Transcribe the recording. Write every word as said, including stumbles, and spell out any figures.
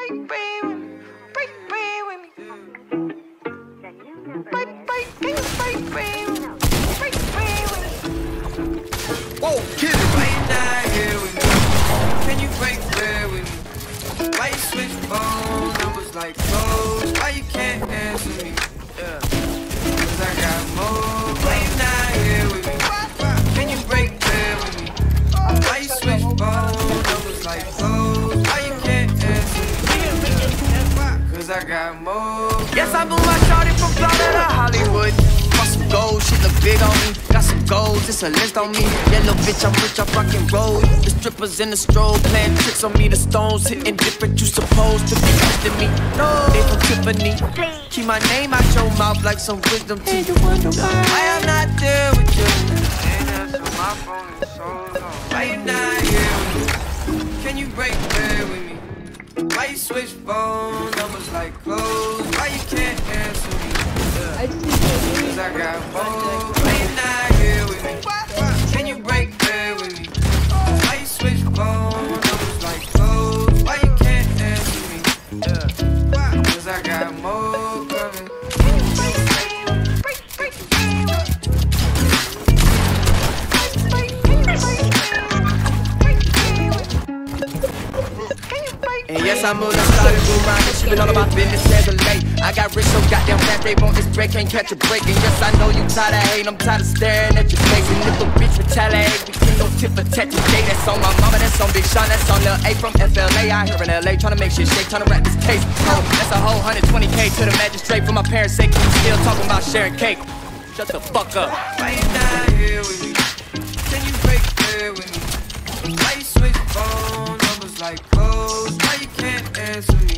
break bread with me? Break bread with me. Break, break, can you break bread with me? Break bread with me. Whoa, kill it. Why you not here with me? Can you break bread with me? Why you switch phone numbers like clothes? Why you can't answer me? Yeah. Cause I got more. Why you not here with me? Can you break bread with me? Why you switch phone numbers like clothes? Why you can't answer me? Yeah. Cause I got more. Yes, I moved my shawty from Florida to Hollywood. Bought some gold, shit look big on me. Got some goals, it's a list on me. Yellow bitch, I'm rich, I rock and roll. The strippers in the strobe playing tricks on me. The stones hitting different, you supposed to be used to me. No, they from Tiffany. Keep my name out your mouth like some wisdom teeth. Why I'm not there with you? Ain't answer my phone in so long. Why you not here with me? Can you break bread with me? Why you switch phone numbers like clothes? Why you can't answer me? Yeah. Cause I got more. Why you not here with me? Can you break bread with me? Why you switch phone numbers like clothes? Why you can't answer me? Yeah. Cause I got more coming. And yes, I moved and started to rhyme, and she been all about business as of late. I got rich so goddamn fast, they want this break, can't catch a break. And yes, I know you tired of hating, I'm tired of staring at your face. And if a bitch retaliate, we can no tip for tat today. That's on my mama, that's on Big Sean, that's on Lil A from F L A. I here in L A, tryna make shit shake, tryna wrap this case. Oh, that's a whole one hundred twenty K to the magistrate for my parents' sake. You still talking about sharing cake? Shut the fuck up. Why you not here with me? Can you break bread with me? Why you switch phone numbers like clothes? Why you can't answer me?